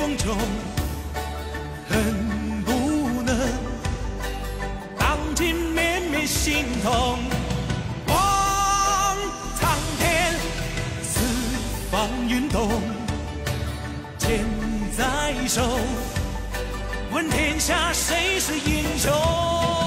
风中，恨不能荡尽绵绵心痛。望苍天，四方运动，剑在手，问天下谁是英雄。